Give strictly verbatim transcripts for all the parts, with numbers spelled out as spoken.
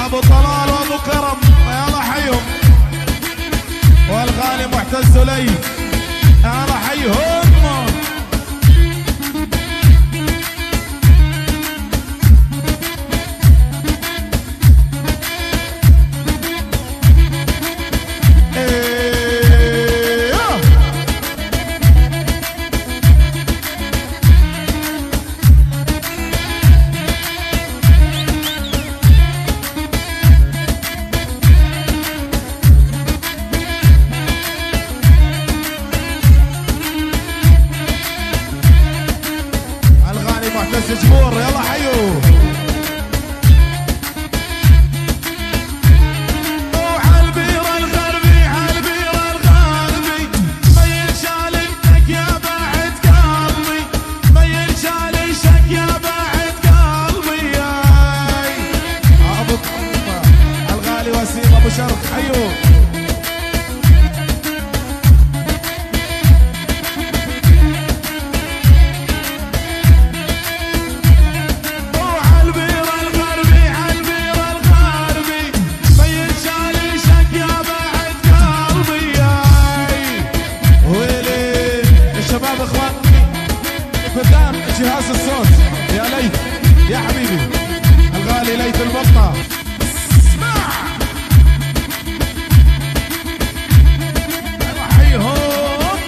ابو طلال وابو كرم يلا حيهم، والغالي معتز لي يلا حيهم. جمهور يلا حيو. وعالبير الغربي عالبير الغربي ميل شالتك يا باعد قلبي، ميل شالشك يا باعد قلبي. ابو الغالي وسيم ابو شرف حيو. قدام جهاز الصوت يا ليث يا حبيبي الغالي ليث البطة اسمع حيهم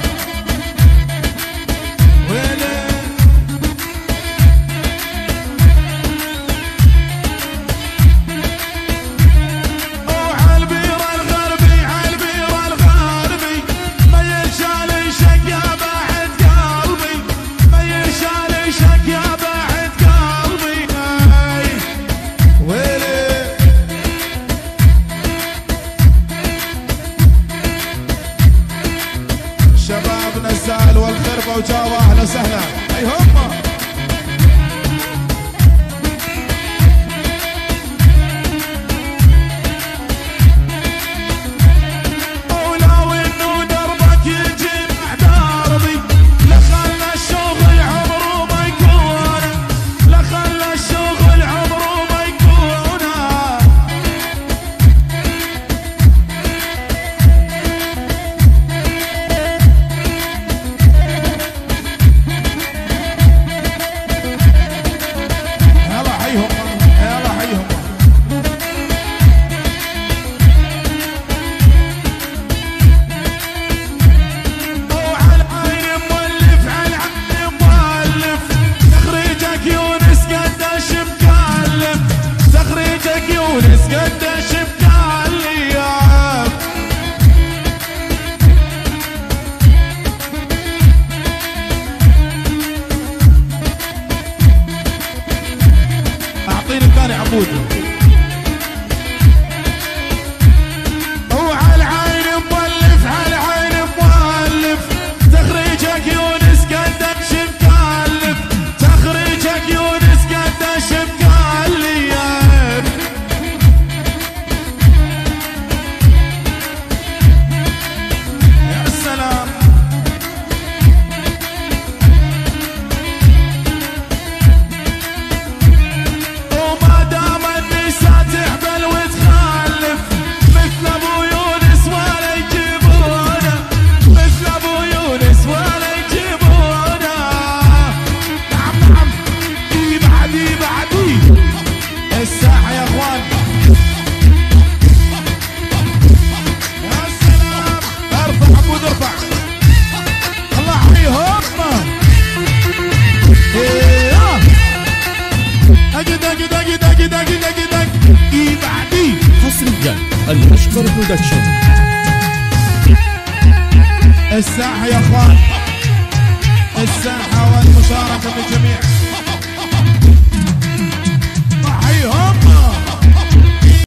ويلي. وعالبير الغربي عالبير الغربي ميل شالشك يا باعد قلبي، ميل شالشك يا باعد قلبي. ويلي شباب نزال والخربة وجاوا اهلا وسهلا هيهم. عبود وعلى العين مولف على العين مولف، تخريجك يونس قدش مكلف، تخريجك يونس قدش مكلف. يا سلام تحبل وتخلف مثل ابو يونس ولا يجيبونه، مثل ابو يونس ولا يجيبونه. نعم نعم اي بعدي بعدي الساحه يا اخوان. يا سلام ارفع عبود ارفع الله يحييهم. اجد اجد اجد اجد اجد اجد حصريا الاشقر برودكشن. الساحه يا اخوان، الساحه والمشاركه من الجميع.